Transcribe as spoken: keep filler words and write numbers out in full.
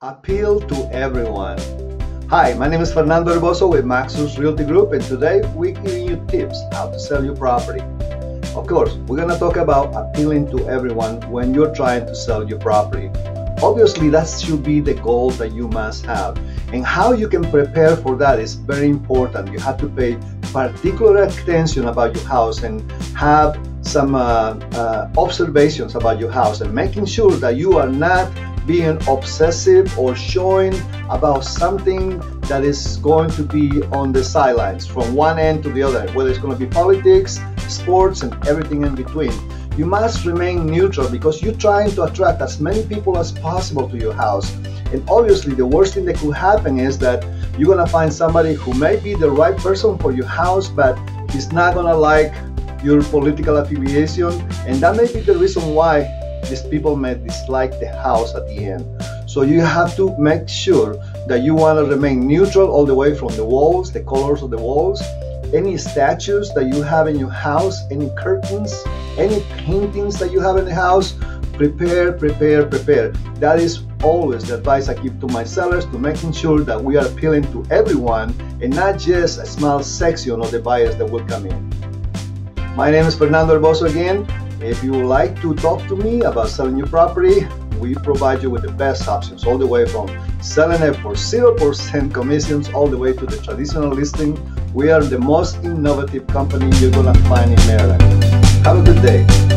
Appeal to everyone. Hi, my name is Fernando Herboso with Maxus Realty Group, and today we're giving you tips how to sell your property. Of course, we're going to talk about appealing to everyone when you're trying to sell your property. Obviously, that should be the goal that you must have. And how you can prepare for that is very important. You have to pay particular attention about your house and have some uh, uh, observations about your house and making sure that you are not being obsessive or showing about something that is going to be on the sidelines from one end to the other, whether it's going to be politics, sports, and everything in between. You must remain neutral because you're trying to attract as many people as possible to your house. And obviously the worst thing that could happen is that you're going to find somebody who may be the right person for your house, but he's not going to like your political affiliation, and that may be the reason why these people may dislike the house at the end. So you have to make sure that you want to remain neutral all the way from the walls, the colors of the walls, any statues that you have in your house, any curtains, any paintings that you have in the house. Prepare, prepare, prepare. That is always the advice I give to my sellers, to making sure that we are appealing to everyone and not just a small section of the buyers that will come in. My name is Fernando Herboso again. If you would like to talk to me about selling your property, we provide you with the best options, all the way from selling it for zero percent commissions all the way to the traditional listing. We are the most innovative company you're going to find in Maryland. Have a good day.